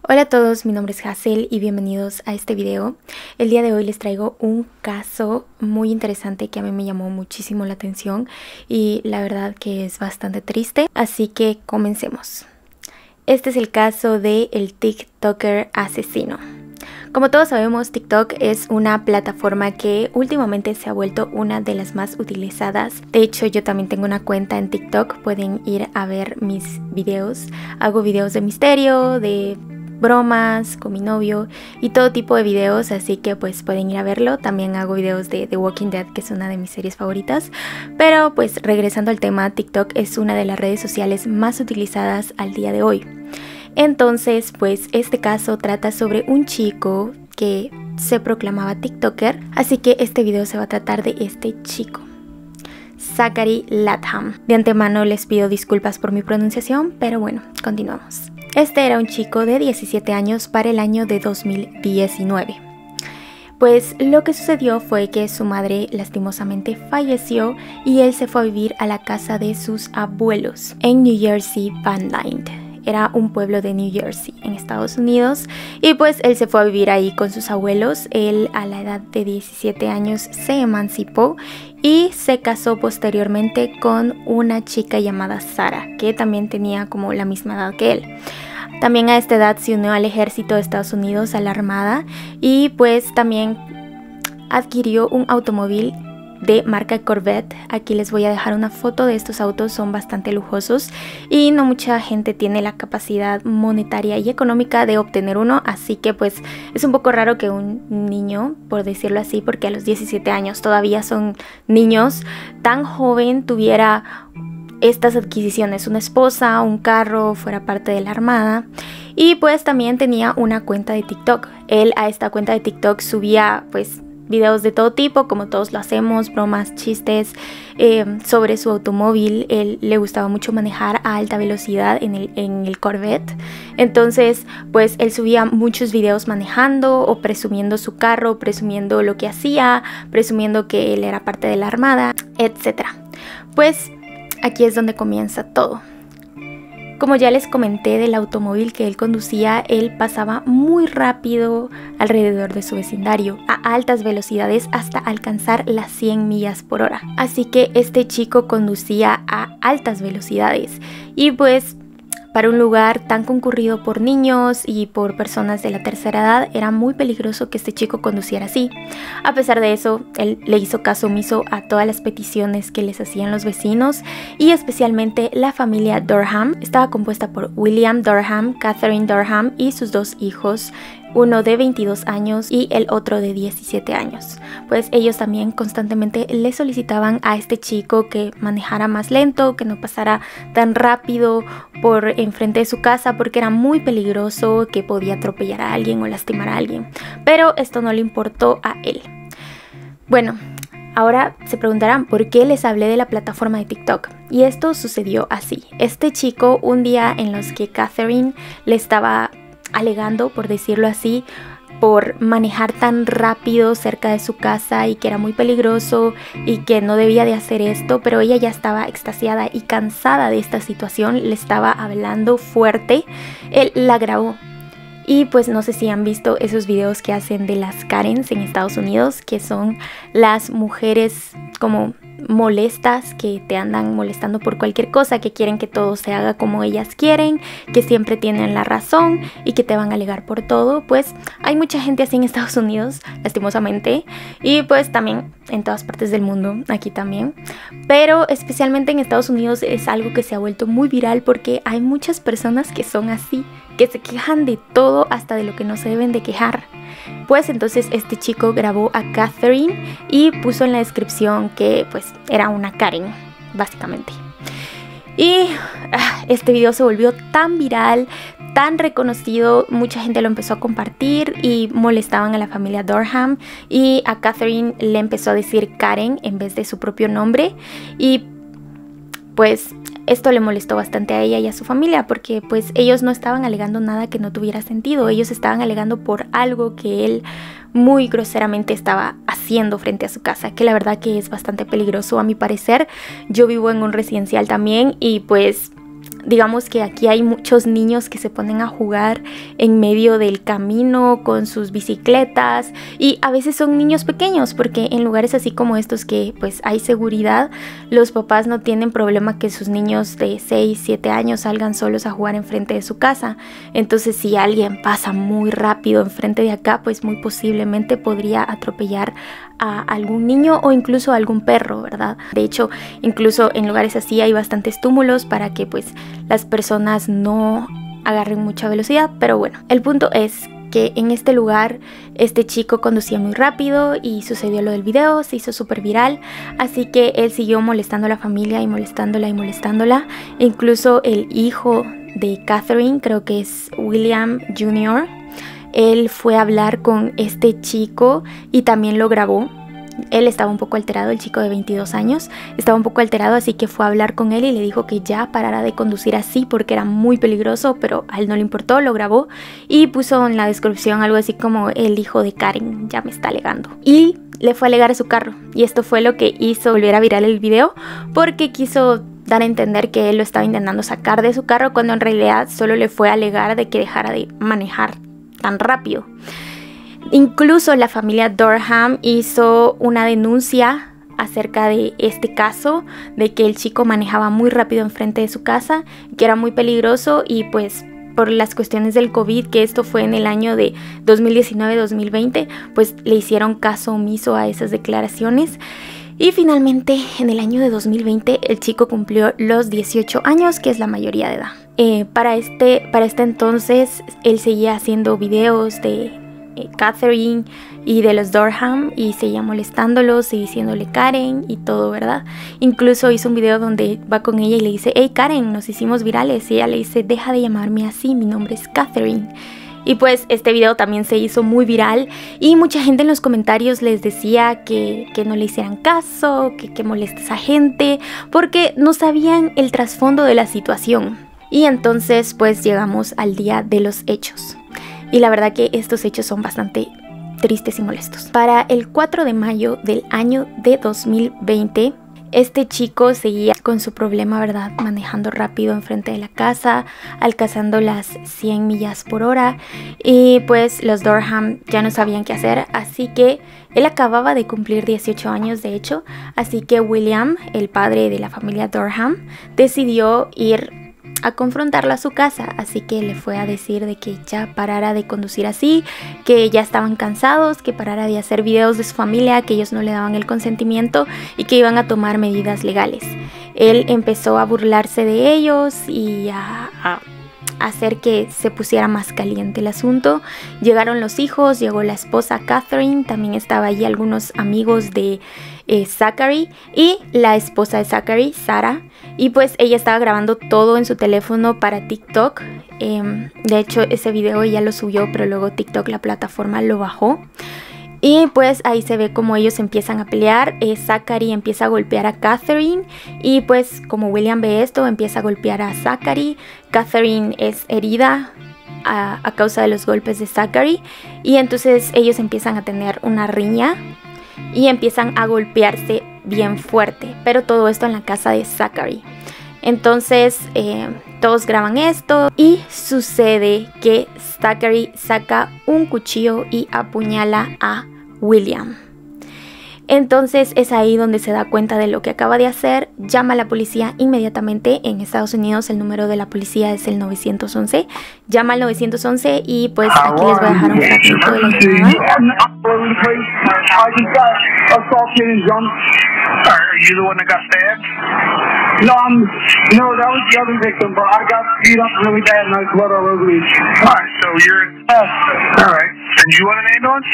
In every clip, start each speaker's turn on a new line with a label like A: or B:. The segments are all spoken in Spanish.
A: Hola a todos, mi nombre es Hazel y bienvenidos a este video. El día de hoy les traigo un caso muy interesante que a mí me llamó muchísimo la atención y la verdad que es bastante triste, así que comencemos. Este es el caso de el TikToker asesino. Como todos sabemos, TikTok es una plataforma que últimamente se ha vuelto una de las más utilizadas. De hecho, yo también tengo una cuenta en TikTok, pueden ir a ver mis videos. Hago videos de misterio, de bromas con mi novio y todo tipo de videos, así que pues pueden ir a verlo. También hago videos de The Walking Dead, que es una de mis series favoritas. Pero pues regresando al tema, TikTok es una de las redes sociales más utilizadas al día de hoy. Entonces pues este caso trata sobre un chico que se proclamaba TikToker, así que este video se va a tratar de este chico, Zachary Latham. De antemano les pido disculpas por mi pronunciación, pero bueno, continuamos. Este era un chico de 17 años para el año de 2019. Pues lo que sucedió fue que su madre lastimosamente falleció y él se fue a vivir a la casa de sus abuelos en New Jersey, Van Nuys. Era un pueblo de New Jersey en Estados Unidos y pues él se fue a vivir ahí con sus abuelos. Él a la edad de 17 años se emancipó y se casó posteriormente con una chica llamada Sara, que también tenía como la misma edad que él. También a esta edad se unió al ejército de Estados Unidos, a la armada, y pues también adquirió un automóvil de marca Corvette. Aquí les voy a dejar una foto de estos autos, son bastante lujosos y no mucha gente tiene la capacidad monetaria y económica de obtener uno, así que pues es un poco raro que un niño, por decirlo así, porque a los 17 años todavía son niños, tan joven tuviera estas adquisiciones, una esposa, un carro, fuera parte de la armada. Y pues también tenía una cuenta de TikTok. Él a esta cuenta de TikTok subía pues videos de todo tipo, como todos lo hacemos, bromas, chistes sobre su automóvil. Él le gustaba mucho manejar a alta velocidad en el Corvette. Entonces pues él subía muchos videos manejando o presumiendo su carro, presumiendo lo que hacía, presumiendo que él era parte de la armada, etc. Pues aquí es donde comienza todo. Como ya les comenté del automóvil que él conducía, él pasaba muy rápido alrededor de su vecindario, a altas velocidades hasta alcanzar las 100 millas por hora. Así que este chico conducía a altas velocidades y pues para un lugar tan concurrido por niños y por personas de la tercera edad era muy peligroso que este chico conduciera así. A pesar de eso, él le hizo caso omiso a todas las peticiones que les hacían los vecinos y especialmente la familia Durham. Estaba compuesta por William Durham, Catherine Durham y sus dos hijos, uno de 22 años y el otro de 17 años. Pues ellos también constantemente le solicitaban a este chico que manejara más lento, que no pasara tan rápido por enfrente de su casa porque era muy peligroso, que podía atropellar a alguien o lastimar a alguien. Pero esto no le importó a él. Bueno, ahora se preguntarán por qué les hablé de la plataforma de TikTok. Y esto sucedió así. Este chico, un día en los que Catherine le estaba alegando, por decirlo así, por manejar tan rápido cerca de su casa y que era muy peligroso y que no debía de hacer esto, pero ella ya estaba extasiada y cansada de esta situación, le estaba hablando fuerte. Él la grabó y pues no sé si han visto esos videos que hacen de las Karens en Estados Unidos, que son las mujeres como molestas que te andan molestando por cualquier cosa, que quieren que todo se haga como ellas quieren, que siempre tienen la razón y que te van a alegar por todo. Pues hay mucha gente así en Estados Unidos, lastimosamente, y pues también en todas partes del mundo, aquí también, pero especialmente en Estados Unidos es algo que se ha vuelto muy viral porque hay muchas personas que son así, que se quejan de todo, hasta de lo que no se deben de quejar. Pues entonces este chico grabó a Catherine y puso en la descripción que pues era una Karen, básicamente. Y este video se volvió tan viral, tan reconocido, mucha gente lo empezó a compartir y molestaban a la familia Durham y a Catherine le empezó a decir Karen en vez de su propio nombre y pues esto le molestó bastante a ella y a su familia porque pues ellos no estaban alegando nada que no tuviera sentido, ellos estaban alegando por algo que él muy groseramente estaba haciendo frente a su casa, que la verdad que es bastante peligroso a mi parecer. Yo vivo en un residencial también y pues digamos que aquí hay muchos niños que se ponen a jugar en medio del camino con sus bicicletas, y a veces son niños pequeños, porque en lugares así como estos que pues hay seguridad, los papás no tienen problema que sus niños de 6, 7 años salgan solos a jugar enfrente de su casa. Entonces si alguien pasa muy rápido enfrente de acá, pues muy posiblemente podría atropellar a algún niño o incluso a algún perro, ¿verdad? De hecho, incluso en lugares así hay bastantes túmulos para que pues las personas no agarren mucha velocidad. Pero bueno, el punto es que en este lugar este chico conducía muy rápido y sucedió lo del video, se hizo súper viral, así que él siguió molestando a la familia y molestándola y molestándola. Incluso el hijo de Catherine, creo que es William Jr., él fue a hablar con este chico y también lo grabó. Él estaba un poco alterado, el chico de 22 años estaba un poco alterado, así que fue a hablar con él y le dijo que ya parara de conducir así porque era muy peligroso, pero a él no le importó, lo grabó y puso en la descripción algo así como: el hijo de Karen ya me está alegando. Y le fue a alegar a su carro, y esto fue lo que hizo volver a viral el video, porque quiso dar a entender que él lo estaba intentando sacar de su carro, cuando en realidad solo le fue a alegar de que dejara de manejar tan rápido. Incluso la familia Durham hizo una denuncia acerca de este caso, de que el chico manejaba muy rápido enfrente de su casa, que era muy peligroso, y pues por las cuestiones del COVID, que esto fue en el año de 2019-2020, pues le hicieron caso omiso a esas declaraciones. Y finalmente en el año de 2020 el chico cumplió los 18 años, que es la mayoría de edad. Para este entonces él seguía haciendo videos de Catherine y de los Durham y seguía molestándolos y diciéndole Karen y todo, ¿verdad? Incluso hizo un video donde va con ella y le dice: hey Karen, nos hicimos virales, y ella le dice: deja de llamarme así, mi nombre es Catherine. Y pues este video también se hizo muy viral y mucha gente en los comentarios les decía que no le hicieran caso, que molesta a esa gente, porque no sabían el trasfondo de la situación. Y entonces pues llegamos al día de los hechos. Y la verdad que estos hechos son bastante tristes y molestos. Para el 4 de mayo del año de 2020, este chico seguía con su problema, ¿verdad? Manejando rápido enfrente de la casa, alcanzando las 100 millas por hora. Y pues los Durham ya no sabían qué hacer, así que él acababa de cumplir 18 años, de hecho. Así que William, el padre de la familia Durham, decidió ir a confrontarlo a su casa, así que le fue a decir de que ya parara de conducir así, que ya estaban cansados, que parara de hacer videos de su familia, que ellos no le daban el consentimiento y que iban a tomar medidas legales. Él empezó a burlarse de ellos y a hacer que se pusiera más caliente el asunto. Llegaron los hijos, llegó la esposa Catherine, también estaba allí algunos amigos de Zachary y la esposa de Zachary, Sarah, y pues ella estaba grabando todo en su teléfono para TikTok. De hecho ese video ella lo subió, pero luego TikTok, la plataforma, lo bajó. Y pues ahí se ve como ellos empiezan a pelear. Zachary empieza a golpear a Catherine y pues como William ve esto, empieza a golpear a Zachary. Catherine es herida a causa de los golpes de Zachary y entonces ellos empiezan a tener una riña y empiezan a golpearse bien fuerte, pero todo esto en la casa de Zachary. Entonces todos graban esto y sucede que Zachary saca un cuchillo y apuñala a William. Entonces es ahí donde se da cuenta de lo que acaba de hacer, llama a la policía inmediatamente. En Estados Unidos el número de la policía es el 911, llama al 911 y pues aquí les voy a dejar un fragmento de la llamada.
B: Are you the one that got stabbed? No, that was the other victim, but I got beat up really bad and I was blood all over me. Alright, so you're... Alright. And you want an ambulance?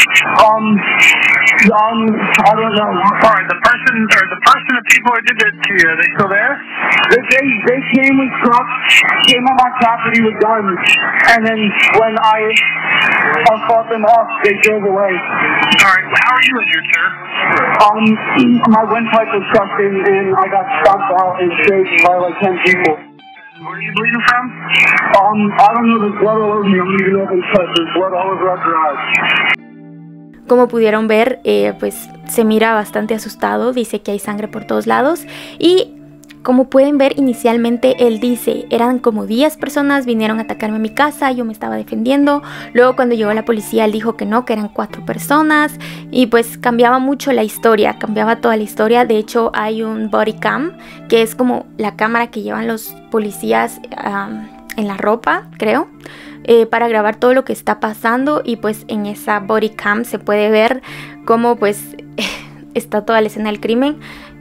B: I don't know. Alright, the person, the people who did that to you, are they still there? They came with trucks, came on my property with guns, and then when I fought them off, they drove away. Alright, how are you injured, sir? My windpipe was sucked in and I got stomped out and shaved by like 10 people. Where are you bleeding from? I don't know, there's blood all over me. I'm leaving open cut. There's blood all over our garage.
A: Como pudieron ver, pues se mira bastante asustado, dice que hay sangre por todos lados y como pueden ver, inicialmente él dice, eran como 10 personas, vinieron a atacarme a mi casa, yo me estaba defendiendo. Luego cuando llegó la policía él dijo que no, que eran 4 personas. Y pues cambiaba mucho la historia, cambiaba toda la historia. De hecho hay un body cam, que es como la cámara que llevan los policías en la ropa, creo, para grabar todo lo que está pasando. Y pues en esa body cam se puede ver cómo pues está toda la escena del crimen.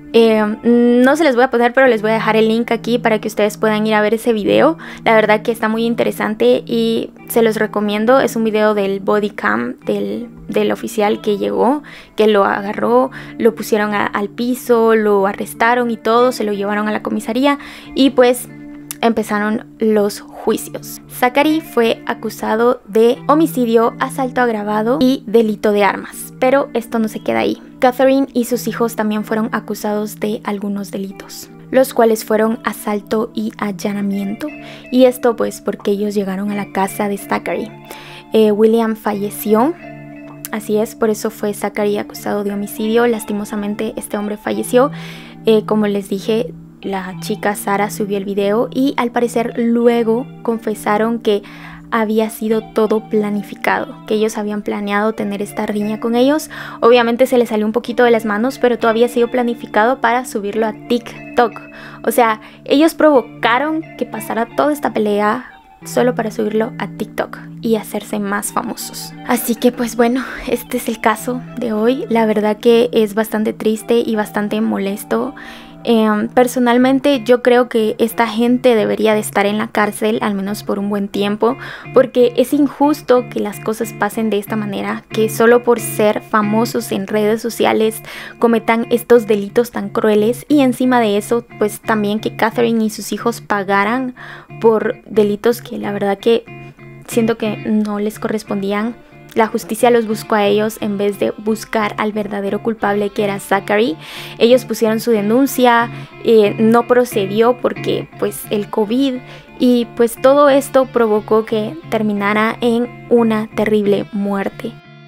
A: No se les voy a poner, pero les voy a dejar el link aquí para que ustedes puedan ir a ver ese video. La verdad que está muy interesante y se los recomiendo. Es un video del body cam del oficial que llegó, que lo agarró, lo pusieron al piso, lo arrestaron y todo, se lo llevaron a la comisaría y pues empezaron los juicios. Zachary fue acusado de homicidio, asalto agravado y delito de armas, pero esto no se queda ahí. Catherine y sus hijos también fueron acusados de algunos delitos, los cuales fueron asalto y allanamiento, y esto pues porque ellos llegaron a la casa de Zachary. William falleció, así es, por eso fue Zachary acusado de homicidio. Lastimosamente este hombre falleció. Como les dije, la chica Sara subió el video y al parecer luego confesaron que había sido todo planificado, que ellos habían planeado tener esta riña con ellos. Obviamente se les salió un poquito de las manos, pero todo había sido planificado para subirlo a TikTok. O sea, ellos provocaron que pasara toda esta pelea solo para subirlo a TikTok y hacerse más famosos. Así que pues bueno, este es el caso de hoy. La verdad que es bastante triste y bastante molesto. Personalmente yo creo que esta gente debería de estar en la cárcel al menos por un buen tiempo, porque es injusto que las cosas pasen de esta manera, que solo por ser famosos en redes sociales cometan estos delitos tan crueles, y encima de eso pues también que Catherine y sus hijos pagaran por delitos que la verdad que siento que no les correspondían. La justicia los buscó a ellos en vez de buscar al verdadero culpable, que era Zachary. Ellos pusieron su denuncia, no procedió porque pues el COVID, y pues todo esto provocó que terminara en una terrible muerte.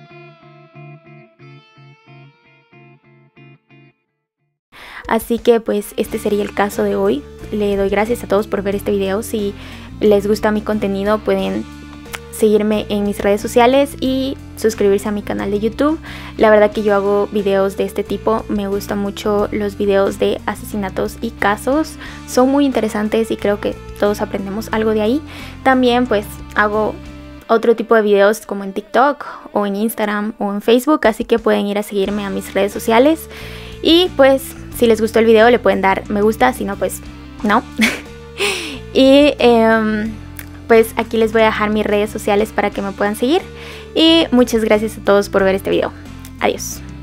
A: Así que pues este sería el caso de hoy. Le doy gracias a todos por ver este video. Si les gusta mi contenido pueden seguirme en mis redes sociales y suscribirse a mi canal de YouTube. La verdad que yo hago videos de este tipo, me gustan mucho los videos de asesinatos y casos, son muy interesantes y creo que todos aprendemos algo de ahí. También pues hago otro tipo de videos como en TikTok o en Instagram o en Facebook, así que pueden ir a seguirme a mis redes sociales. Y pues si les gustó el video le pueden dar me gusta, si no pues no. Y pues aquí les voy a dejar mis redes sociales para que me puedan seguir. Y muchas gracias a todos por ver este video. Adiós.